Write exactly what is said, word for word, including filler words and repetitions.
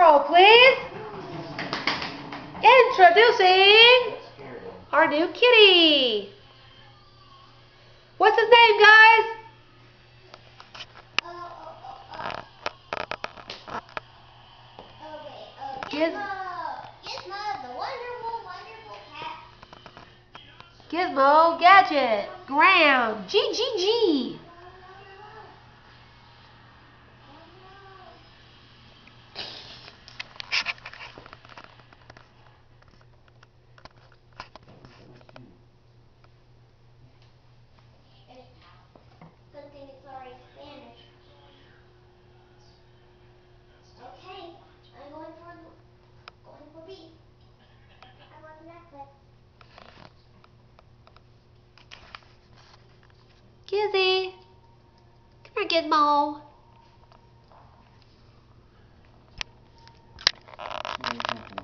roll, please. Introducing our new kitty. What's his name, guys? Gizmo. Gizmo, the wonderful, wonderful cat. Gizmo, Gadget, Graham, G G G. Good thing it's already Spanish. Okay, I'm going for going for B. I want the necklace. Gizzy, come here, Gizmo. Yeah,